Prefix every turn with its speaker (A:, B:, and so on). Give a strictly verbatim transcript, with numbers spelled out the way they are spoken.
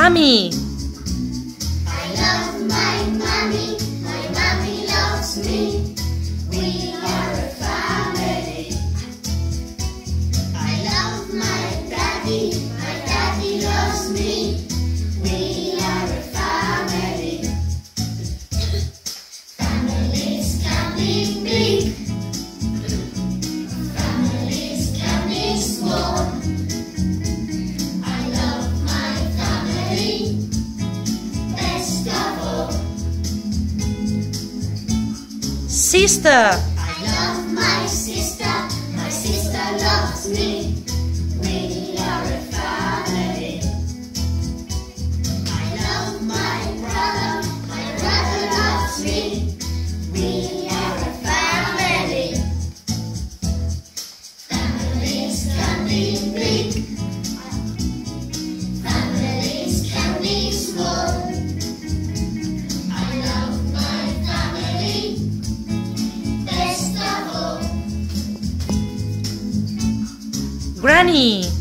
A: Mommy.
B: I love my mommy, my mommy loves me. We are a family. I love my daddy, my daddy loves me. We are a family. Families can be big, families can be small. I love my family best of all.
A: Sister.
B: I love my sister, my sister loves me. We are a family. I love my brother, my brother loves me. We are a family. Families can be big, families can be small. I love my family best of all.
A: Granny.